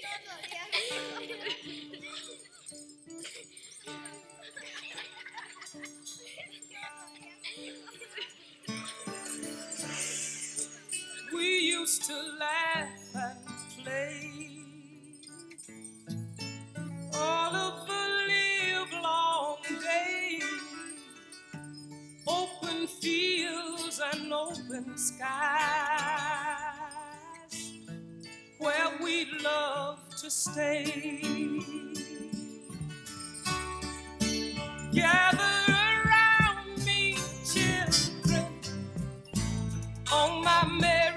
We used to laugh and play all of the livelong day, open fields and open skies, where we love to stay. Gather around me, children, on my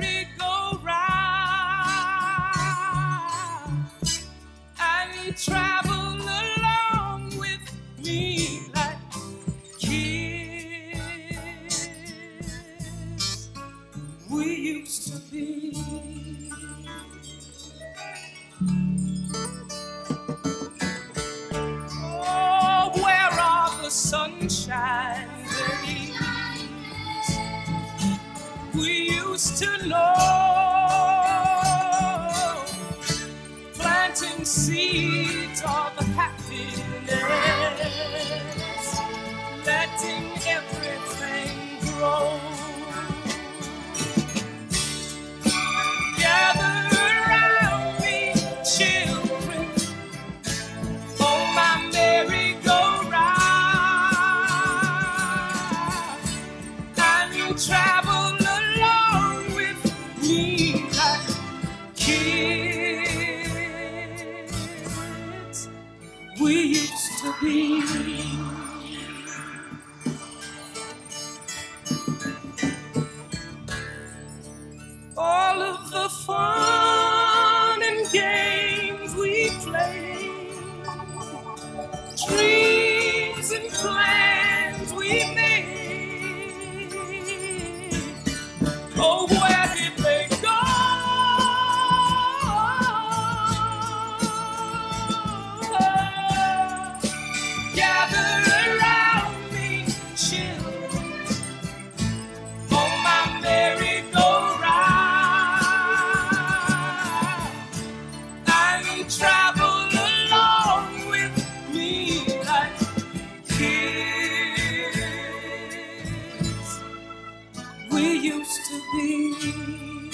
merry-go-round, and travel along with me like kids we used to be. Oh, where are the sunshine days we used to know, planting seeds of happiness, letting everything grow. Gather around me, children, on my merry-go-round, and you travel along with me like kids we used to be. All of the fun and games we played, dreams and plans we made, oh, where did they go? Gather around me, children, on my merry-go-round, and travel along with me like kids we used to be.